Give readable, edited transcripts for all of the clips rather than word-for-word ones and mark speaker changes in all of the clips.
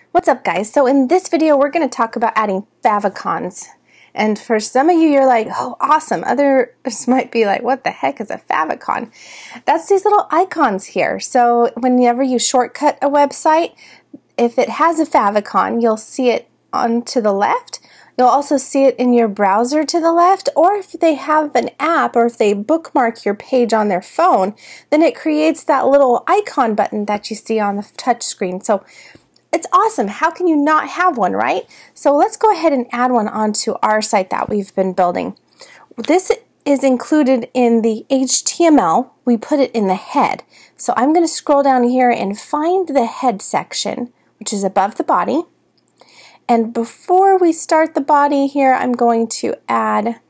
Speaker 1: What's up, guys? So in this video we're going to talk about adding favicons. And for some of you, you're like, oh, awesome. Others might be like, what the heck is a favicon? That's these little icons here. So whenever you shortcut a website, if it has a favicon, you'll see it on to the left. You'll also see it in your browser to the left, or if they have an app or if they bookmark your page on their phone, then it creates that little icon button that you see on the touch screen. So it's awesome. How can you not have one, right? So let's go ahead and add one onto our site that we've been building. This is included in the HTML. We put it in the head. So I'm going to scroll down here and find the head section, which is above the body. And before we start the body here, I'm going to add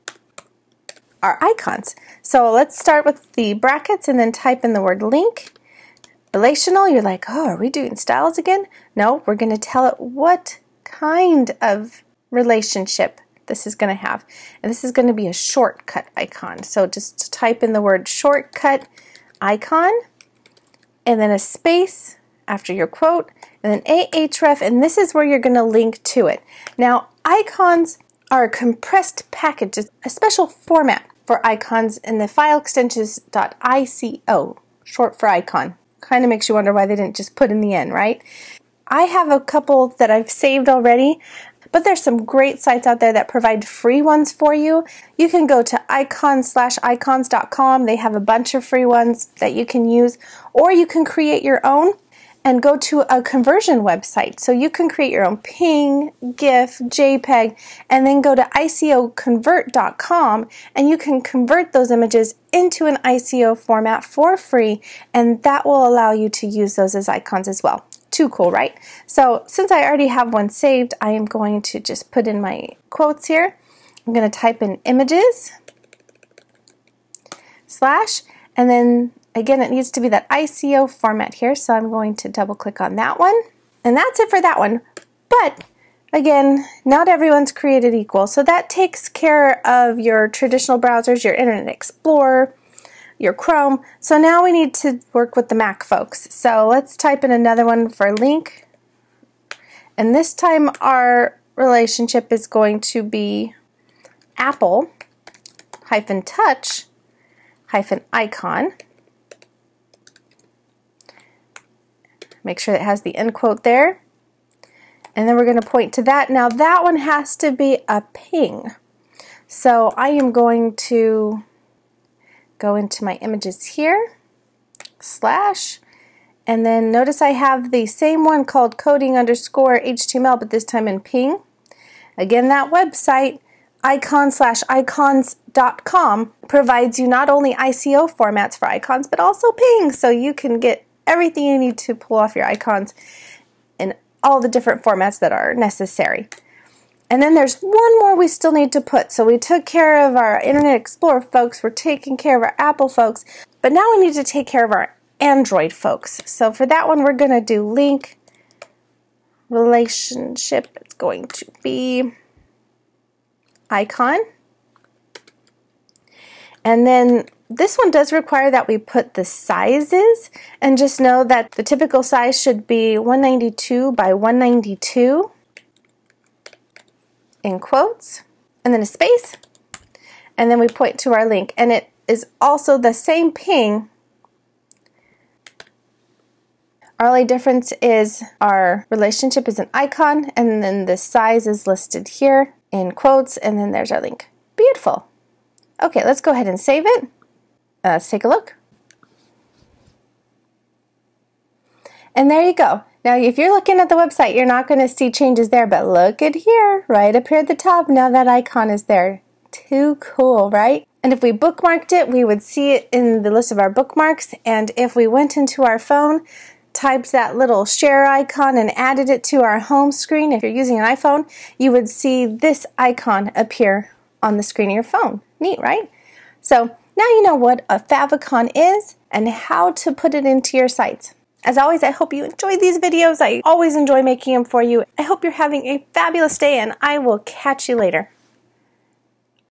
Speaker 1: our icons. So let's start with the brackets and then type in the word link. Relational, you're like, oh, are we doing styles again? No, we're going to tell it what kind of relationship this is going to have. And this is going to be a shortcut icon. So just type in the word shortcut icon and then a space after your quote and then ahref, and this is where you're going to link to it. Now, icons are a compressed package, a special format for icons, and the file extension is .ico, short for icon. Kind of makes you wonder why they didn't just put in the end, right? I have a couple that I've saved already, but there's some great sites out there that provide free ones for you. You can go to icons/icons.com. They have a bunch of free ones that you can use, or you can create your own and go to a conversion website. So you can create your own PNG, GIF, JPEG, and then go to icoconvert.com and you can convert those images into an ICO format for free, and that will allow you to use those as icons as well. Too cool, right? So since I already have one saved, I am going to just put in my quotes here. I'm going to type in images / and then again, it needs to be that ICO format here, so I'm going to double click on that one. And that's it for that one. But again, not everyone's created equal, so that takes care of your traditional browsers, your Internet Explorer, your Chrome. So now we need to work with the Mac folks. So let's type in another one for link. And this time our relationship is going to be Apple-touch-icon. Make sure it has the end quote there. And then we're going to point to that. Now that one has to be a ping. So I am going to go into my images here, / and then notice I have the same one called coding_HTML, but this time in ping. Again, that website, icon/icons.com, provides you not only ICO formats for icons, but also ping, so you can get everything you need to pull off your icons in all the different formats that are necessary. And then there's one more we still need to put. So we took care of our Internet Explorer folks, we're taking care of our Apple folks, but now we need to take care of our Android folks. So for that one, we're going to do link relationship. It's going to be icon. And then this one does require that we put the sizes, and just know that the typical size should be 192 by 192 in quotes, and then a space, and then we point to our link, and it is also the same ping. Our only difference is our relationship is an icon, and then the size is listed here in quotes, and then there's our link. Beautiful. Okay, let's go ahead and save it. Let's take a look. And there you go. Now, if you're looking at the website, you're not going to see changes there, but look at here, right up here at the top. Now that icon is there. Too cool, right? And if we bookmarked it, we would see it in the list of our bookmarks. And if we went into our phone, typed that little share icon and added it to our home screen, if you're using an iPhone, you would see this icon appear on the screen of your phone. Neat, right? So now you know what a favicon is and how to put it into your sites. As always, I hope you enjoyed these videos. I always enjoy making them for you. I hope you're having a fabulous day, and I will catch you later.